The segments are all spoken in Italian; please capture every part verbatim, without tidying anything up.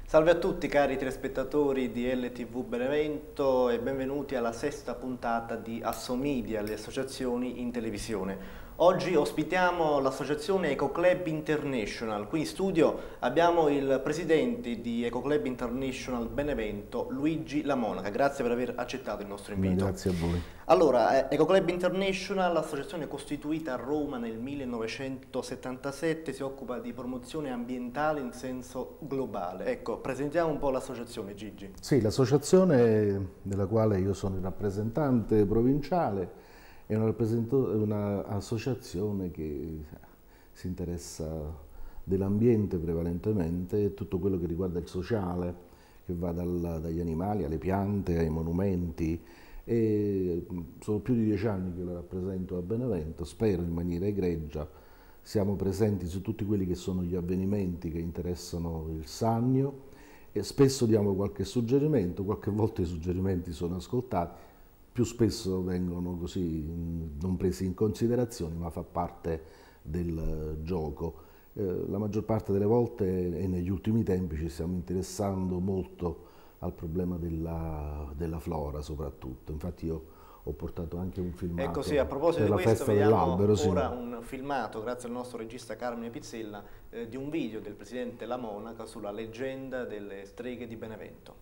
Salve a tutti cari telespettatori di L T V Benevento e benvenuti alla sesta puntata di Assomedia, le associazioni in televisione. Oggi ospitiamo l'associazione EcoClub International. Qui in studio abbiamo il presidente di EcoClub International Benevento, Luigi La Monaca. Grazie per aver accettato il nostro invito. Grazie a voi. Allora, EcoClub International, l'associazione costituita a Roma nel millenovecentosettantasette, si occupa di promozione ambientale in senso globale. Ecco, presentiamo un po' l'associazione, Gigi. Sì, l'associazione della quale io sono il rappresentante provinciale è un'associazione che si interessa dell'ambiente prevalentemente e tutto quello che riguarda il sociale, che va dal, dagli animali alle piante, ai monumenti. E sono più di dieci anni che la rappresento a Benevento, spero in maniera egregia. Siamo presenti su tutti quelli che sono gli avvenimenti che interessano il Sannio e spesso diamo qualche suggerimento, qualche volta i suggerimenti sono ascoltati, più spesso vengono così non presi in considerazione, ma fa parte del gioco. Eh, la maggior parte delle volte e negli ultimi tempi ci stiamo interessando molto al problema della, della flora soprattutto. Infatti io ho portato anche un filmato. Ecco sì, a proposito per di la questo festa vediamo dell'albero, ora sì. un filmato, grazie al nostro regista Carmine Pizzella, eh, di un video del presidente La Monaca sulla leggenda delle streghe di Benevento.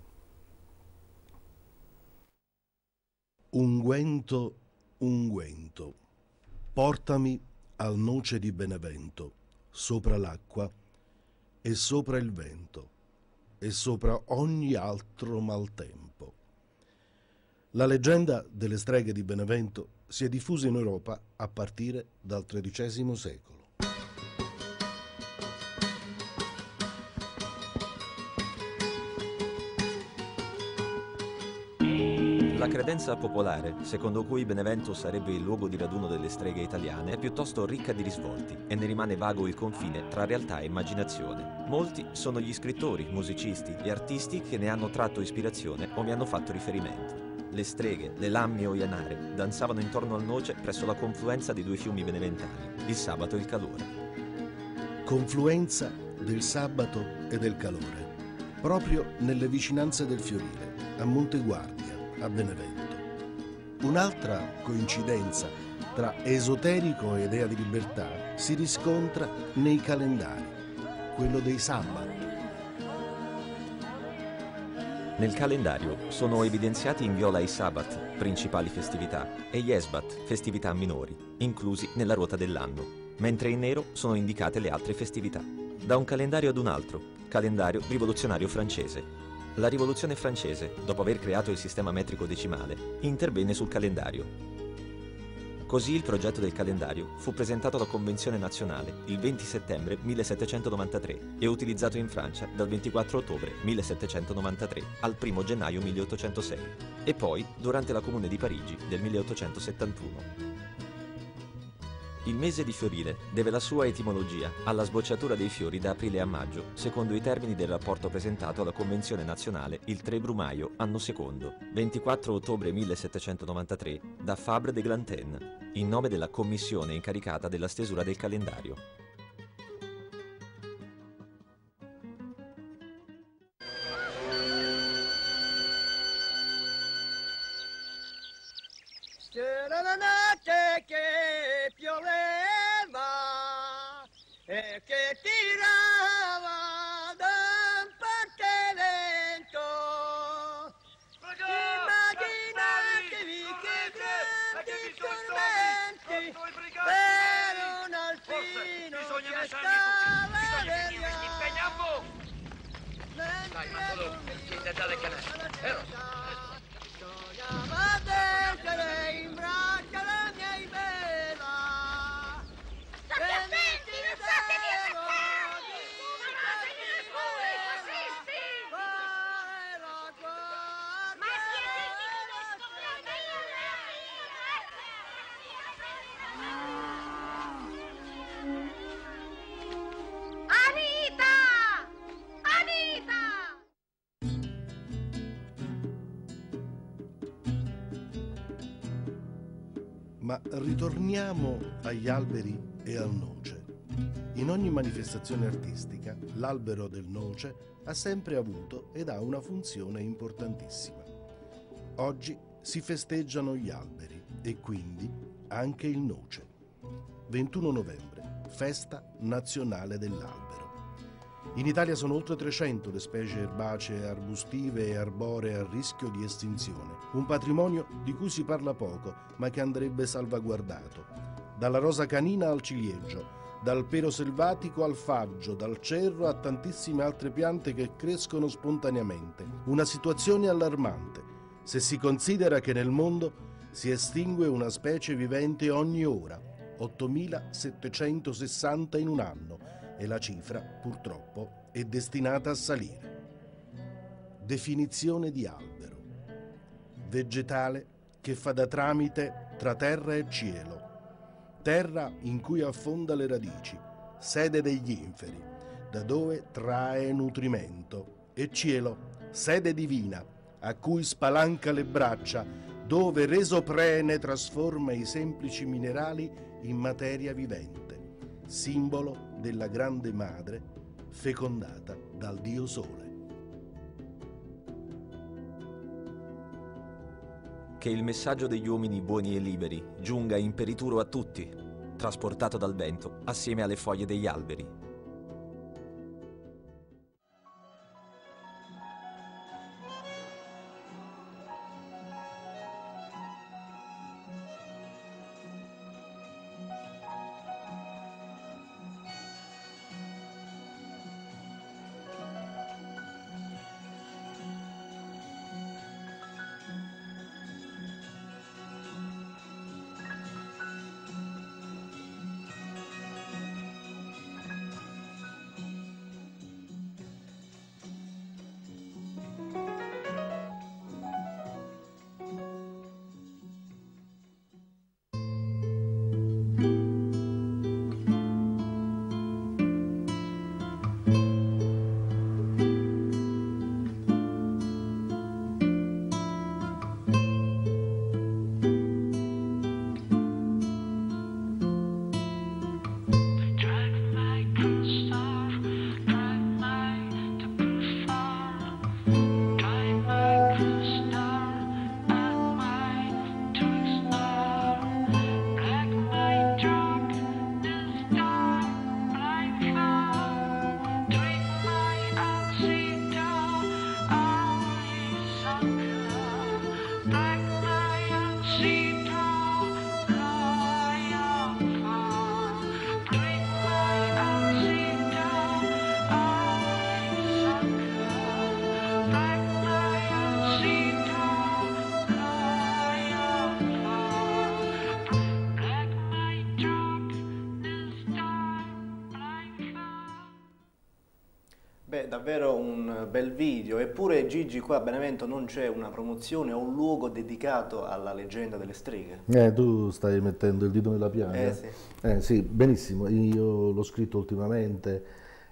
Unguento, unguento, portami al noce di Benevento, sopra l'acqua e sopra il vento e sopra ogni altro maltempo. La leggenda delle streghe di Benevento si è diffusa in Europa a partire dal tredicesimo secolo. La credenza popolare, secondo cui Benevento sarebbe il luogo di raduno delle streghe italiane, è piuttosto ricca di risvolti e ne rimane vago il confine tra realtà e immaginazione. Molti sono gli scrittori, musicisti e artisti che ne hanno tratto ispirazione o vi hanno fatto riferimento. Le streghe, le Lammi o Ianare, danzavano intorno al noce presso la confluenza di due fiumi beneventani, il Sabato e il Calore. Confluenza del sabato e del calore, proprio nelle vicinanze del Fiorile, a Monteguardia, a Benevento. Un'altra coincidenza tra esoterico e idea di libertà si riscontra nei calendari, quello dei sabati. Nel calendario sono evidenziati in viola i Sabbat, principali festività, e gli Esbat, festività minori, inclusi nella ruota dell'anno, mentre in nero sono indicate le altre festività. Da un calendario ad un altro, calendario rivoluzionario francese. La rivoluzione francese, dopo aver creato il sistema metrico decimale, intervenne sul calendario. Così il progetto del calendario fu presentato alla Convenzione nazionale il venti settembre millesettecentonovantatré e utilizzato in Francia dal ventiquattro ottobre millesettecentonovantatré al primo gennaio milleottocentosei e poi durante la Comune di Parigi del milleottocentosettantuno. Il mese di Fiorile deve la sua etimologia alla sbocciatura dei fiori da aprile a maggio, secondo i termini del rapporto presentato alla Convenzione nazionale il tre Brumaio, anno secondo, ventiquattro ottobre millesettecentonovantatré, da Fabre de Glanten, in nome della commissione incaricata della stesura del calendario. C'era la notte che pioveva e che tirava da un forte vento. Immaginatevi che grandi tormenti per un alpino che stava vegliando. Dai, ma solo intentate che sognava d'essere in braccio alla mia vela. State attenti, non fatevi attaccare! Trovatevi le furie, fascisti! Ma chiedete dove sto Anita! Anita! Ma ritorniamo agli alberi e al noce. In ogni manifestazione artistica, l'albero del noce ha sempre avuto ed ha una funzione importantissima. Oggi si festeggiano gli alberi e quindi anche il noce. ventuno novembre, festa nazionale dell'albero. In Italia sono oltre trecento le specie erbacee, arbustive e arboree a rischio di estinzione, un patrimonio di cui si parla poco, ma che andrebbe salvaguardato. Dalla rosa canina al ciliegio, dal pero selvatico al faggio, dal cerro a tantissime altre piante che crescono spontaneamente. Una situazione allarmante, se si considera che nel mondo si estingue una specie vivente ogni ora, ottomilasettecentosessanta in un anno, e la cifra, purtroppo, è destinata a salire. Definizione di albero: vegetale che fa da tramite tra terra e cielo, terra in cui affonda le radici, sede degli inferi, da dove trae nutrimento, e cielo, sede divina, a cui spalanca le braccia, dove reso prene trasforma i semplici minerali in materia vivente, simbolo della grande madre fecondata dal Dio Sole. Che il messaggio degli uomini buoni e liberi giunga imperituro a tutti, trasportato dal vento assieme alle foglie degli alberi. Beh, davvero un bel video, eppure Gigi qua a Benevento non c'è una promozione o un luogo dedicato alla leggenda delle streghe. Eh, tu stai mettendo il dito nella piaga. Eh sì. Eh, sì, benissimo, io l'ho scritto ultimamente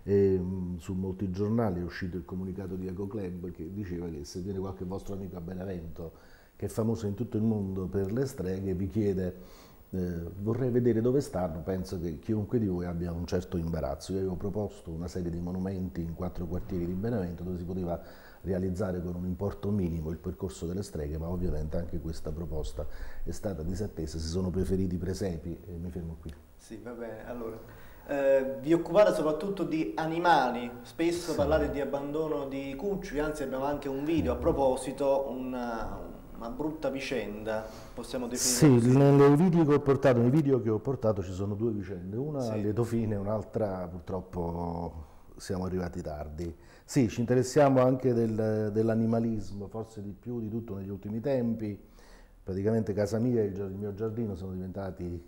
e su molti giornali è uscito il comunicato di Ecoclub che diceva che se viene qualche vostro amico a Benevento, che è famoso in tutto il mondo per le streghe, vi chiede Eh, vorrei vedere dove stanno, penso che chiunque di voi abbia un certo imbarazzo. Io avevo proposto una serie di monumenti in quattro quartieri di Benevento dove si poteva realizzare con un importo minimo il percorso delle streghe, ma ovviamente anche questa proposta è stata disattesa, si sono preferiti i presepi e mi fermo qui. Sì, va bene, allora. Eh, vi occupate soprattutto di animali, spesso sì. Parlate di abbandono di cuccioli, anzi abbiamo anche un video a proposito, una... una brutta vicenda, possiamo definire. Sì, nei video che ho portato, nei video che ho portato ci sono due vicende, una sì. a lieto fine, un'altra purtroppo siamo arrivati tardi. Sì, ci interessiamo anche del, dell'animalismo, forse di più di tutto negli ultimi tempi. Praticamente casa mia e il, il mio giardino sono diventati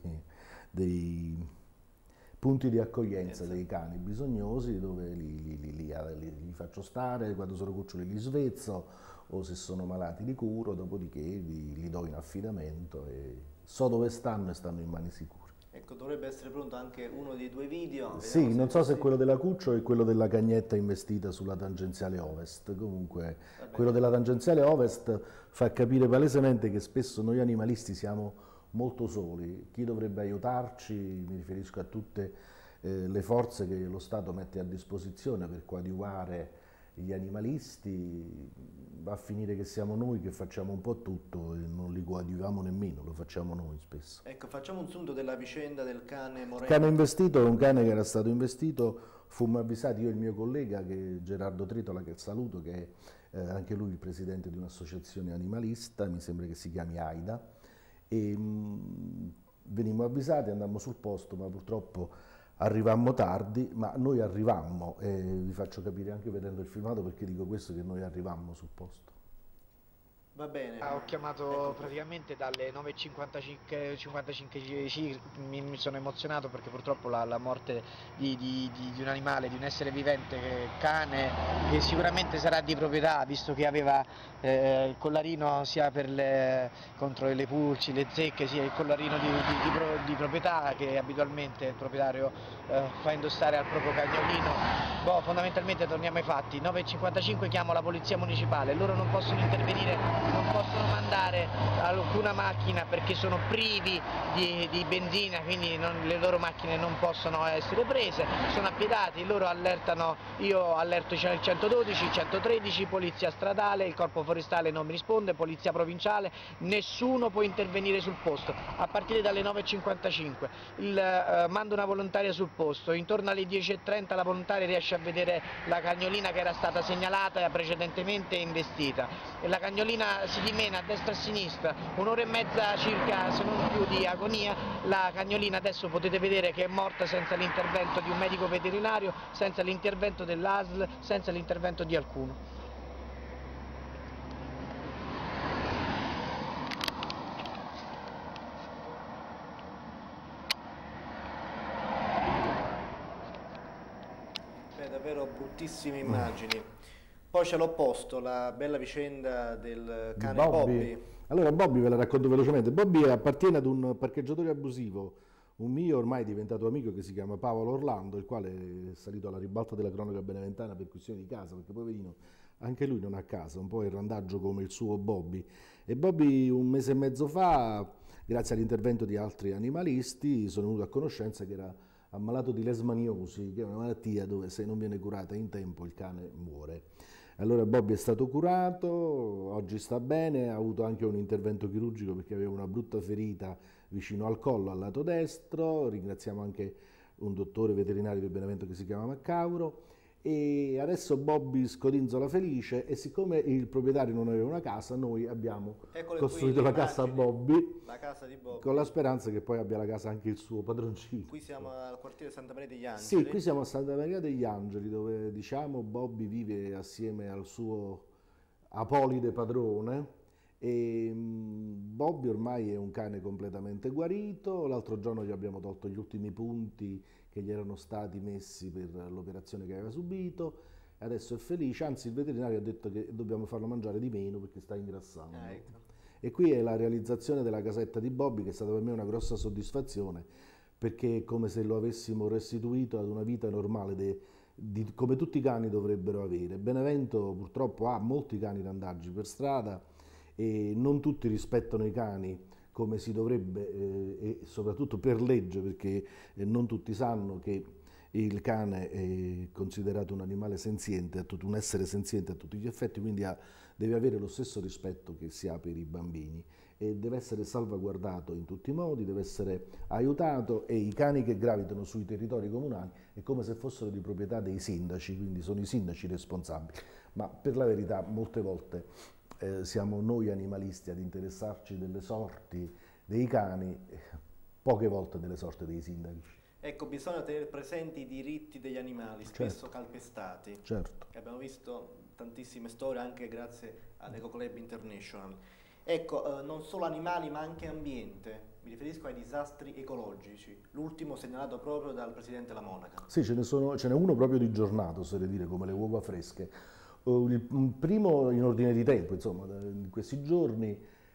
dei punti di accoglienza dei cani bisognosi, dove li, li, li, li, li faccio stare, quando sono cuccioli li svezzo, o se sono malati li curo, dopodiché li, li do in affidamento e so dove stanno e stanno in mani sicure. Ecco, dovrebbe essere pronto anche uno dei due video. Sì, non so se è quello della cuccio o quello della cagnetta investita sulla tangenziale ovest. Comunque, quello della tangenziale ovest fa capire palesemente che spesso noi animalisti siamo molto soli. Chi dovrebbe aiutarci, mi riferisco a tutte eh, le forze che lo Stato mette a disposizione per coadiuvare gli animalisti, va a finire che siamo noi che facciamo un po' tutto e non li coadiuviamo nemmeno, lo facciamo noi spesso. Ecco, facciamo un sunto della vicenda del cane Moreno. Il cane investito è un cane che era stato investito, fummo avvisati io e il mio collega che Gerardo Tritola, che saluto, che è eh, anche lui il presidente di un'associazione animalista, mi sembra che si chiami AIDA, e mh, venimmo avvisati, andammo sul posto, ma purtroppo arrivammo tardi, ma noi arrivammo, e vi faccio capire anche vedendo il filmato perché dico questo, che noi arrivammo sul posto. Va bene. Ho chiamato ecco. praticamente dalle nove e cinquantacinque, cinquantacinque mi, mi sono emozionato perché purtroppo la, la morte di, di, di, di un animale, di un essere vivente, cane, che sicuramente sarà di proprietà, visto che aveva eh, il collarino sia per le, contro le pulci, le zecche, sia il collarino di, di, di, pro, di proprietà che abitualmente il proprietario eh, fa indossare al proprio cagnolino. Boh, fondamentalmente torniamo ai fatti, nove e cinquantacinque chiamo la polizia municipale, loro non possono intervenire, non possono mandare alcuna macchina perché sono privi di, di benzina, quindi non, le loro macchine non possono essere prese, sono appiedati, loro allertano, io allerto il centododici, il centotredici, polizia stradale, il corpo forestale non mi risponde, polizia provinciale, nessuno può intervenire sul posto, a partire dalle nove e cinquantacinque, il, eh, mando una volontaria sul posto, intorno alle dieci e trenta la volontaria riesce a vedere la cagnolina che era stata segnalata precedentemente e investita, e la cagnolina si dimena a destra e a sinistra, un'ora e mezza circa, se non più, di agonia. La cagnolina adesso potete vedere che è morta senza l'intervento di un medico veterinario, senza l'intervento dell'A S L, senza l'intervento di alcuno. Beh, davvero bruttissime immagini. Poi c'è l'opposto, la bella vicenda del cane Bobby. Bobby. Allora Bobby ve la racconto velocemente. Bobby appartiene ad un parcheggiatore abusivo, un mio ormai diventato amico che si chiama Paolo Orlando, il quale è salito alla ribalta della cronaca beneventana per questioni di casa, perché poverino anche lui non ha casa, un po' il randaggio come il suo Bobby. E Bobby un mese e mezzo fa, grazie all'intervento di altri animalisti, sono venuto a conoscenza che era ammalato di lesmaniosi, che è una malattia dove se non viene curata in tempo il cane muore. Allora Bobby è stato curato, oggi sta bene, ha avuto anche un intervento chirurgico perché aveva una brutta ferita vicino al collo, al lato destro. Ringraziamo anche un dottore veterinario di Benevento che si chiama Maccauro. E adesso Bobby scodinzola felice, e siccome il proprietario non aveva una casa, noi abbiamo Eccole costruito la casa a Bobby, la casa di Bobby, con la speranza che poi abbia la casa anche il suo padroncino. Qui siamo al quartiere Santa Maria degli Angeli. Sì, qui siamo a Santa Maria degli Angeli, dove diciamo Bobby vive assieme al suo apolide padrone. E Bobby ormai è un cane completamente guarito. L'altro giorno gli abbiamo tolto gli ultimi punti che gli erano stati messi per l'operazione che aveva subito, e adesso è felice, anzi il veterinario ha detto che dobbiamo farlo mangiare di meno perché sta ingrassando. Ah, ecco. E qui è la realizzazione della casetta di Bobby, che è stata per me una grossa soddisfazione, perché è come se lo avessimo restituito ad una vita normale de, di, come tutti i cani dovrebbero avere. Benevento purtroppo ha molti cani randaggi per strada e non tutti rispettano i cani come si dovrebbe, eh, e soprattutto per legge, perché eh, non tutti sanno che il cane è considerato un animale senziente, un essere senziente a tutti gli effetti, quindi ha, deve avere lo stesso rispetto che si ha per i bambini e deve essere salvaguardato in tutti i modi, deve essere aiutato, e i cani che gravitano sui territori comunali è come se fossero di proprietà dei sindaci, quindi sono i sindaci responsabili, ma per la verità molte volte Eh, siamo noi animalisti ad interessarci delle sorti dei cani, poche volte delle sorti dei sindaci. Ecco, bisogna tenere presenti i diritti degli animali, spesso certo. calpestati. Certo. Abbiamo visto tantissime storie anche grazie all'Eco Club International. Ecco, eh, non solo animali ma anche ambiente, mi riferisco ai disastri ecologici, l'ultimo segnalato proprio dal Presidente La Monaca. Sì, ce ne sono, ce n'è uno proprio di giornato, oserei dire, come le uova fresche. Il primo in ordine di tempo, insomma, in questi giorni,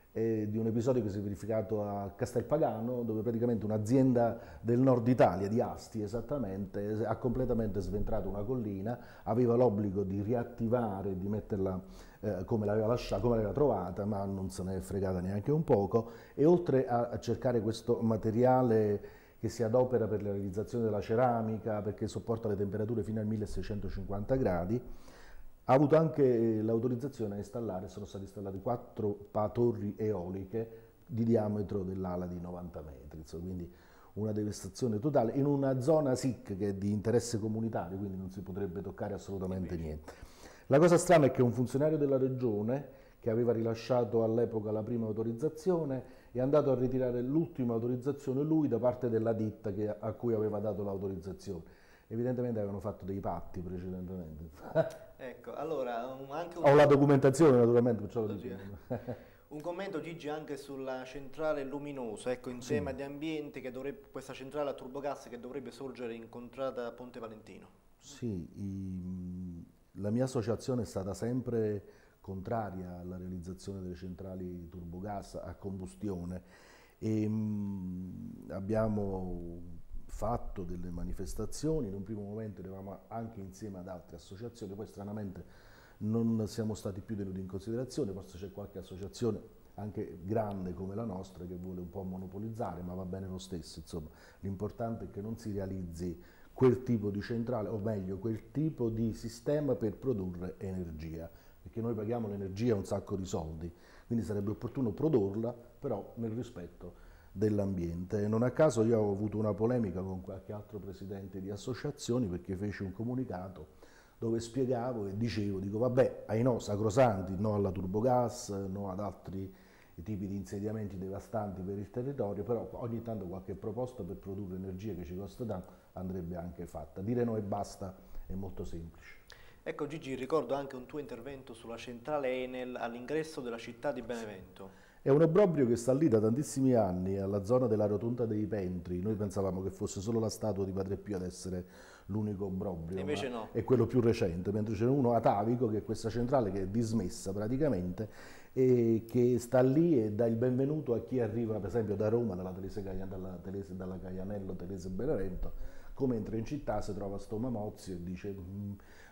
è di un episodio che si è verificato a Castelpagano, dove praticamente un'azienda del nord Italia, di Asti esattamente, ha completamente sventrato una collina, aveva l'obbligo di riattivare, di metterla eh, come l'aveva lasciata, come l'aveva trovata, ma non se ne è fregata neanche un poco, e oltre a, a cercare questo materiale che che si adopera per la realizzazione della ceramica, perché sopporta le temperature fino a milleseicentocinquanta gradi. Ha avuto anche l'autorizzazione a installare, sono state installate quattro torri eoliche di diametro dell'ala di novanta metri, insomma, quindi una devastazione totale in una zona S I C che è di interesse comunitario, quindi non si potrebbe toccare assolutamente niente. La cosa strana è che un funzionario della regione, che aveva rilasciato all'epoca la prima autorizzazione, è andato a ritirare l'ultima autorizzazione lui da parte della ditta che, a cui aveva dato l'autorizzazione. Evidentemente avevano fatto dei patti precedentemente. Ecco, allora anche un... Ho la documentazione naturalmente, perciò lo dico. Un commento, Gigi, anche sulla centrale luminosa, ecco, in Sì. tema di ambiente, che dovrebbe, questa centrale a turbogas che dovrebbe sorgere in contrada Ponte Valentino. Sì, i, la mia associazione è stata sempre contraria alla realizzazione delle centrali turbogas a combustione e mh, abbiamo fatto delle manifestazioni, in un primo momento eravamo anche insieme ad altre associazioni, poi stranamente non siamo stati più tenuti in considerazione, forse c'è qualche associazione anche grande come la nostra che vuole un po' monopolizzare, ma va bene lo stesso, insomma, l'importante è che non si realizzi quel tipo di centrale, o meglio, quel tipo di sistema per produrre energia, perché noi paghiamo l'energia un sacco di soldi, quindi sarebbe opportuno produrla, però nel rispetto dell'ambiente. Non a caso io ho avuto una polemica con qualche altro presidente di associazioni perché fece un comunicato dove spiegavo e dicevo, dico vabbè, ai no sacrosanti, no alla turbogas, no ad altri tipi di insediamenti devastanti per il territorio, però ogni tanto qualche proposta per produrre energia che ci costa tanto andrebbe anche fatta. Dire no e basta è molto semplice. Ecco Gigi, ricordo anche un tuo intervento sulla centrale Enel all'ingresso della città di Benevento. È un obbrobrio che sta lì da tantissimi anni, alla zona della Rotonda dei Pentri. Noi pensavamo che fosse solo la statua di Padre Pio ad essere l'unico obbrobrio, E invece ma no. è quello più recente, mentre c'è uno a Tavico, che è questa centrale che è dismessa praticamente, e che sta lì e dà il benvenuto a chi arriva, per esempio, da Roma, dalla, Telese, dalla, Telese, dalla Caianello Telese Benevento, come entra in città, si trova sto Mamozzi e dice mm,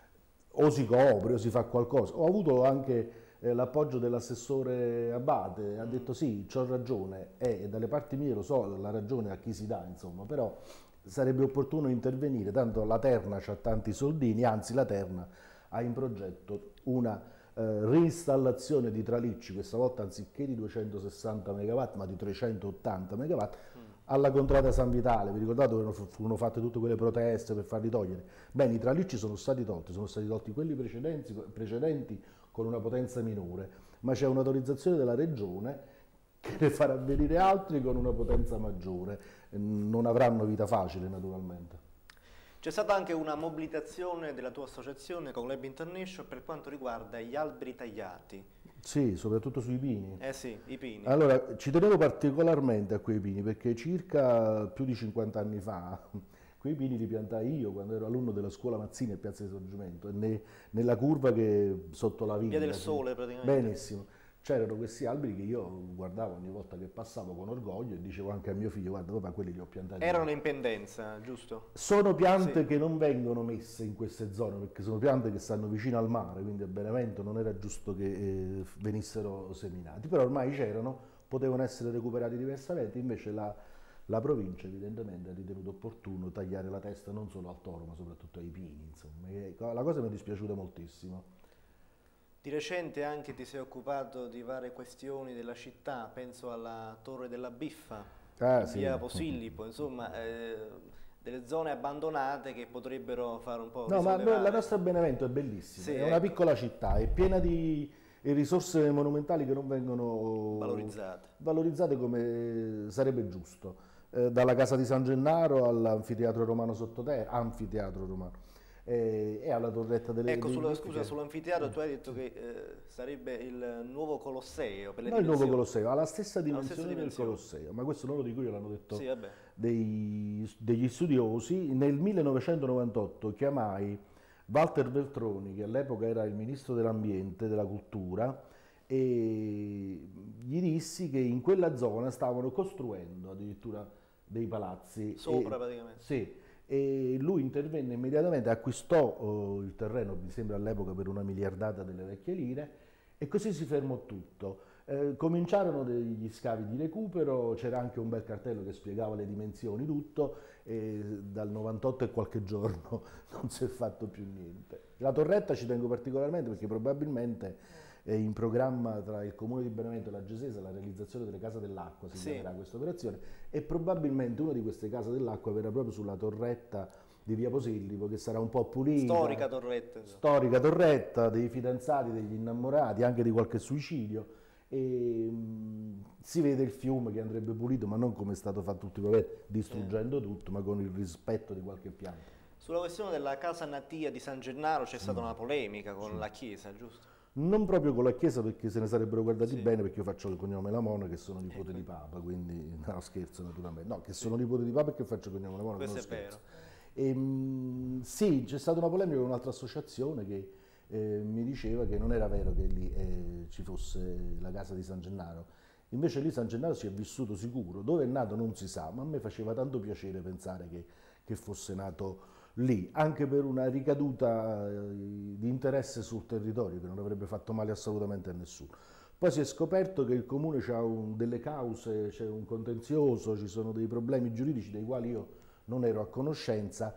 o si copre o si fa qualcosa. Ho avuto anche l'appoggio dell'assessore Abate, ha detto sì, c'ho ragione, e dalle parti mie lo so, la ragione a chi si dà, insomma, però sarebbe opportuno intervenire, tanto la Terna c'ha tanti soldini, anzi la Terna ha in progetto una eh, reinstallazione di tralicci, questa volta anziché di duecentosessanta megawatt, ma di trecentottanta megawatt, mm. alla contrada San Vitale. Vi ricordate che furono fatte tutte quelle proteste per farli togliere? Bene, i tralicci sono stati tolti, sono stati tolti quelli precedenti, precedenti con una potenza minore, ma c'è un'autorizzazione della regione che ne farà venire altri con una potenza maggiore. Non avranno vita facile, naturalmente. C'è stata anche una mobilitazione della tua associazione con Lab International per quanto riguarda gli alberi tagliati. Sì, soprattutto sui pini. Eh sì, i pini. Allora, ci tenevo particolarmente a quei pini perché circa più di cinquanta anni fa quei pini li piantai io quando ero alunno della scuola Mazzini a Piazza di Sorgimento, ne, nella curva che sotto la villa. Via del Sole praticamente. Benissimo. C'erano questi alberi che io guardavo ogni volta che passavo con orgoglio e dicevo anche a mio figlio, guarda papà, quelli li ho piantati. Erano in pendenza, giusto? Sono piante sì. che non vengono messe in queste zone perché sono piante che stanno vicino al mare, quindi a Benevento non era giusto che eh, venissero seminati, però ormai c'erano, potevano essere recuperati diversamente, invece la, la provincia evidentemente ha ritenuto opportuno tagliare la testa non solo al toro ma soprattutto ai pini, insomma. E la cosa mi è dispiaciuta moltissimo. Di recente anche ti sei occupato di varie questioni della città, penso alla Torre della Biffa, ah, sì. via Posillipo, insomma eh, delle zone abbandonate che potrebbero fare un po' No, ma risollevare. la nostra Benevento è bellissima, Sì, è una ecco. piccola città, è piena di risorse monumentali che non vengono valorizzate, valorizzate come sarebbe giusto, eh, dalla Casa di San Gennaro all'Anfiteatro Romano Sottoterra, Anfiteatro Romano. E, e alla torretta delle... Ecco, sulla, scusa, che... sull'anfiteatro tu hai detto che eh, sarebbe il nuovo Colosseo per le No, il nuovo dimensioni. Colosseo, ha la stessa dimensione, stessa dimensione del Colosseo, ma questo non lo dico io, l'hanno detto sì, vabbè. dei, degli studiosi. Nel millenovecentonovantotto chiamai Walter Veltroni, che all'epoca era il ministro dell'ambiente e della cultura, e gli dissi che in quella zona stavano costruendo addirittura dei palazzi. Sopra e, praticamente. Sì. E lui intervenne immediatamente, acquistò oh, il terreno, mi sembra all'epoca per una miliardata delle vecchie lire, e così si fermò tutto. Eh, cominciarono degli scavi di recupero, c'era anche un bel cartello che spiegava le dimensioni, tutto, e dal novantotto e qualche giorno non si è fatto più niente. La torretta ci tengo particolarmente perché probabilmente è in programma tra il Comune di Benevento e la Gesesa la realizzazione delle case dell'acqua, si Sì. chiamerà questa operazione, e probabilmente una di queste case dell'acqua verrà proprio sulla torretta di via Posillipo, che sarà un po' pulita. Storica torretta. Storica torretta, dei fidanzati, degli innamorati, anche di qualche suicidio. E mh, si vede il fiume che andrebbe pulito, ma non come è stato fatto ultimamente, distruggendo tutto, ma con il rispetto di qualche pianta. Sulla questione della casa natia di San Gennaro c'è stata una polemica con la chiesa, giusto? Non proprio con la Chiesa, perché se ne sarebbero guardati Sì. bene, perché io faccio il cognome Lamona, che sono nipote di Papa, quindi no, scherzo naturalmente. No, che sono nipote di Papa e che faccio il cognome Lamona, Questo non è scherzo. vero. E, mh, sì, c'è stata una polemica con un'altra associazione che eh, mi diceva che non era vero che lì eh, ci fosse la casa di San Gennaro. Invece lì San Gennaro si è vissuto sicuro, dove è nato non si sa, ma a me faceva tanto piacere pensare che, che fosse nato lì, anche per una ricaduta eh, di interesse sul territorio che non avrebbe fatto male assolutamente a nessuno. Poi si è scoperto che il comune ha delle cause, c'è un contenzioso, ci sono dei problemi giuridici dei quali io non ero a conoscenza,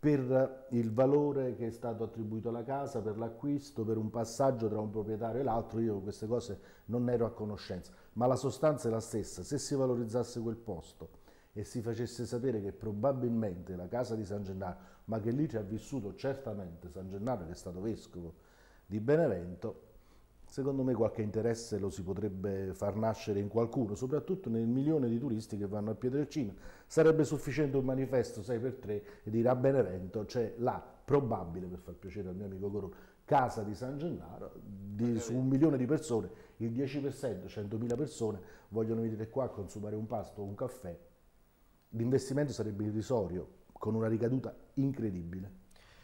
per il valore che è stato attribuito alla casa, per l'acquisto, per un passaggio tra un proprietario e l'altro. Io queste cose non ero a conoscenza, ma la sostanza è la stessa. Se si valorizzasse quel posto e si facesse sapere che probabilmente la casa di San Gennaro, ma che lì ci ha vissuto certamente San Gennaro, che è stato vescovo di Benevento, secondo me qualche interesse lo si potrebbe far nascere in qualcuno, soprattutto nel milione di turisti che vanno a Pietrelcina. Sarebbe sufficiente un manifesto sei per tre e dire a Benevento c'è la probabile, per far piacere al mio amico Corona, casa di San Gennaro, di, su un milione di persone, il dieci per cento, centomila persone vogliono venire qua a consumare un pasto o un caffè. L'investimento sarebbe irrisorio, con una ricaduta incredibile.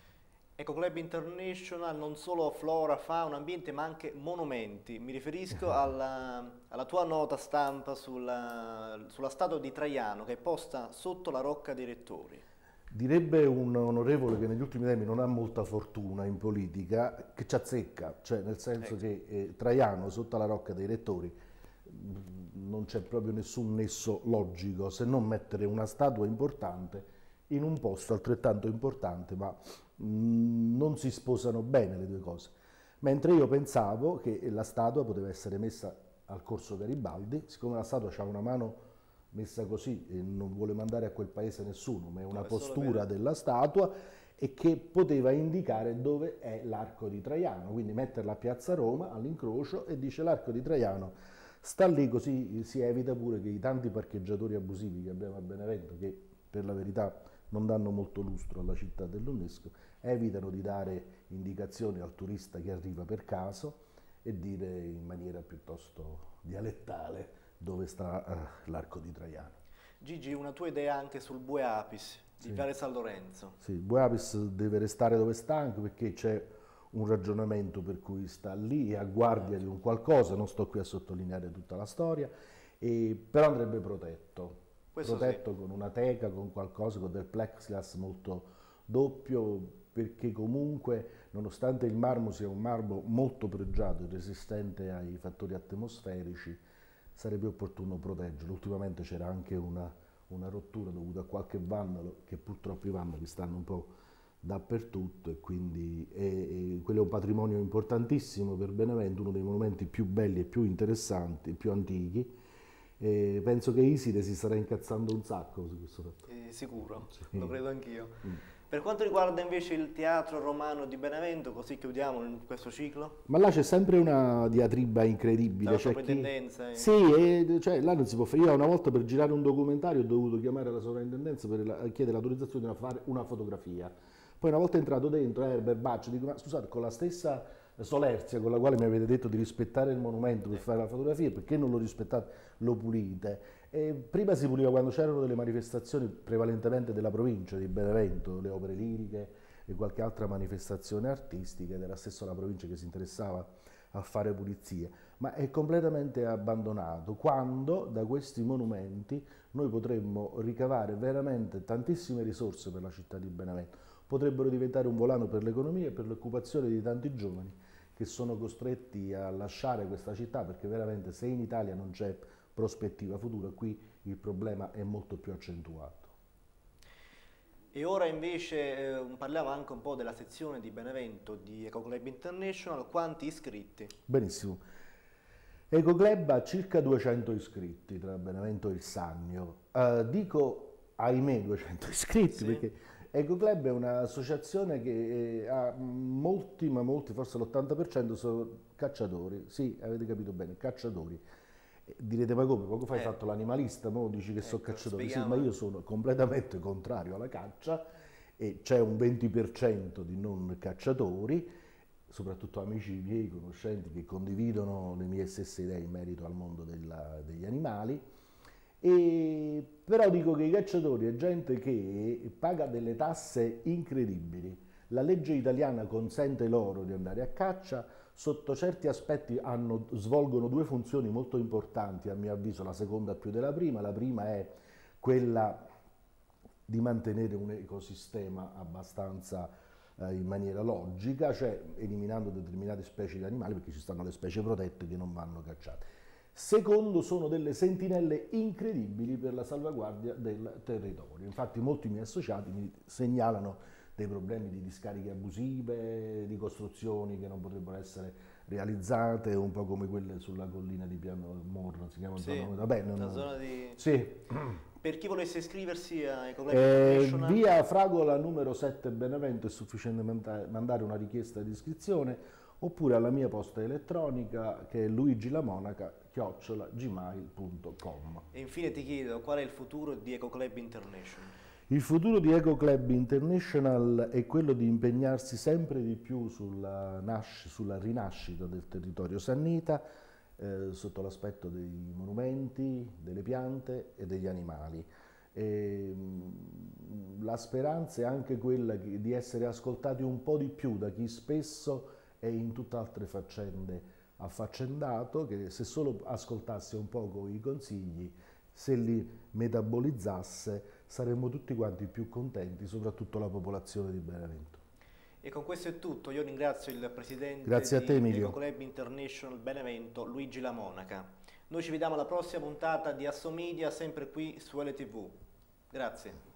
Eco Club International non solo flora, fauna, ambiente, ma anche monumenti. Mi riferisco alla, alla tua nota stampa sulla, sulla statua di Traiano che è posta sotto la Rocca dei Rettori. Direbbe un onorevole che negli ultimi tempi non ha molta fortuna in politica, che ci azzecca, cioè nel senso Ecco. che eh, Traiano sotto la Rocca dei Rettori non c'è proprio nessun nesso logico se non mettere una statua importante in un posto altrettanto importante, ma mh, non si sposano bene le due cose. Mentre io pensavo che la statua poteva essere messa al Corso Garibaldi, siccome la statua ha una mano messa così e non vuole mandare a quel paese nessuno, ma è una No, è solo postura per- della statua, e che poteva indicare dove è l'arco di Traiano, quindi metterla a Piazza Roma all'incrocio e dice l'arco di Traiano sta lì, così si evita pure che i tanti parcheggiatori abusivi che abbiamo a Benevento, che per la verità non danno molto lustro alla città dell'UNESCO, evitano di dare indicazioni al turista che arriva per caso e dire in maniera piuttosto dialettale dove sta eh, l'arco di Traiano. Gigi, una tua idea anche sul Bue Apis di Sì. Viale San Lorenzo. Sì, Bue Apis deve restare dove sta, anche perché c'è un ragionamento per cui sta lì a guardia di un qualcosa, non sto qui a sottolineare tutta la storia, e, però andrebbe protetto. Questo protetto con una teca, con qualcosa, con del plexiglass molto doppio, perché comunque nonostante il marmo sia un marmo molto pregiato e resistente ai fattori atmosferici, sarebbe opportuno proteggerlo. Ultimamente c'era anche una, una rottura dovuta a qualche vandalo, che purtroppo i vandali stanno un po' dappertutto, e quindi è, è, quello è un patrimonio importantissimo per Benevento, uno dei monumenti più belli e più interessanti, più antichi. E penso che Iside si starà incazzando un sacco su questo fatto. Eh, sicuro, Sì. lo credo anch'io. Mm. Per quanto riguarda invece il Teatro Romano di Benevento, così chiudiamo in questo ciclo. Ma là c'è sempre una diatriba incredibile. La C'è chi... sovrintendenza, eh. Sì, e, cioè, là non si può fare. Io una volta per girare un documentario ho dovuto chiamare la sovrintendenza per la... chiedere l'autorizzazione a fare una fotografia. Poi una volta entrato dentro, Herbert Baccio, dico, ma scusate, con la stessa solerzia con la quale mi avete detto di rispettare il monumento per fare la fotografia, perché non lo rispettate, lo pulite? E prima si puliva quando c'erano delle manifestazioni prevalentemente della provincia di Benevento, le opere liriche e qualche altra manifestazione artistica, ed era stesso la provincia che si interessava a fare pulizie, ma è completamente abbandonato, quando da questi monumenti noi potremmo ricavare veramente tantissime risorse per la città di Benevento, potrebbero diventare un volano per l'economia e per l'occupazione di tanti giovani che sono costretti a lasciare questa città, perché veramente se in Italia non c'è prospettiva futura, qui il problema è molto più accentuato. E ora invece eh, parliamo anche un po' della sezione di Benevento di Ecoclub International. Quanti iscritti? Benissimo. Ecoclub ha circa duecento iscritti tra Benevento e il Sannio. Uh, dico ahimè duecento iscritti, sì, perché Ecoclub è un'associazione che ha molti, ma molti, forse l'ottanta per cento sono cacciatori. Sì, avete capito bene, cacciatori. Direte, ma come? Poco fa hai eh. fatto l'animalista, mo dici che ecco, sono cacciatori. Sì, ma io sono completamente contrario alla caccia e c'è un venti per cento di non cacciatori, soprattutto amici miei, conoscenti, che condividono le mie stesse idee in merito al mondo della, degli animali. E, però dico che i cacciatori è gente che paga delle tasse incredibili. La legge italiana consente loro di andare a caccia, sotto certi aspetti hanno, svolgono due funzioni molto importanti, a mio avviso, la seconda più della prima. La prima è quella di mantenere un ecosistema abbastanza eh, in maniera logica, cioè eliminando determinate specie di animali, perché ci stanno le specie protette che non vanno cacciate. Secondo, sono delle sentinelle incredibili per la salvaguardia del territorio. Infatti molti miei associati mi segnalano dei problemi di discariche abusive, di costruzioni che non potrebbero essere realizzate, un po' come quelle sulla collina di Piano Morro, si chiama sì, zona, vabbè, non, la zona di... Sì. Per chi volesse iscriversi a Ecoclub eh, International? Via Fragola numero sette Benevento è sufficiente mandare una richiesta di iscrizione, oppure alla mia posta elettronica che è luigilamonaca chiocciola gmail punto com. E infine ti chiedo, qual è il futuro di Ecoclub International? Il futuro di Ecoclub International è quello di impegnarsi sempre di più sulla, nasc- sulla rinascita del territorio sannita eh, sotto l'aspetto dei monumenti, delle piante e degli animali. E, mh, la speranza è anche quella che, di essere ascoltati un po' di più da chi spesso è in tutt'altre faccende affaccendato, che se solo ascoltasse un poco i consigli, se li metabolizzasse, saremmo tutti quanti più contenti, soprattutto la popolazione di Benevento. E con questo è tutto. Io ringrazio il presidente Grazie a te, di Emilio. Ecoclub International Benevento, Luigi Lamonaca. Noi ci vediamo alla prossima puntata di Assomedia, sempre qui su L T V. Grazie.